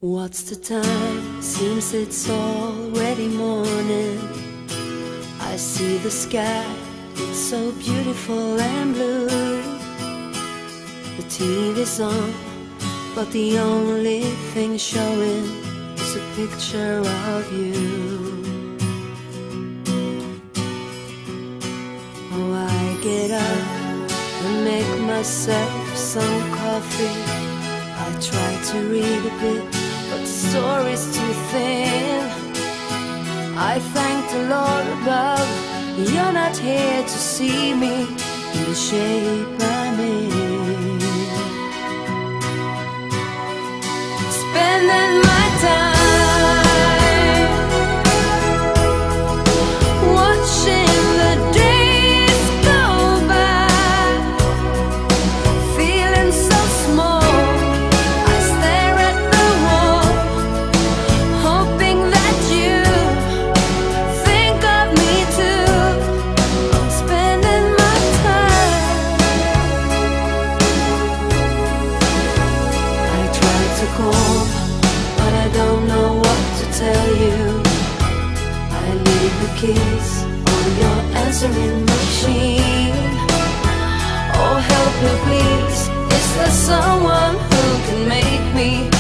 What's the time? Seems it's already morning. I see the sky, it's so beautiful and blue. The TV's on, but the only thing showing is a picture of you. Oh, I get up and make myself some coffee. I try to read a bit, but the story's too thin. I thank the Lord above, you're not here to see me in the shape I'm in. Spending my time watching the days go by, feeling so small. I stare at the wall, hoping that you think of me too. I'm spending my time. I try to call, but I don't know what to tell you. I leave the keys on your answering machine. Oh, help me please, is there someone who can make me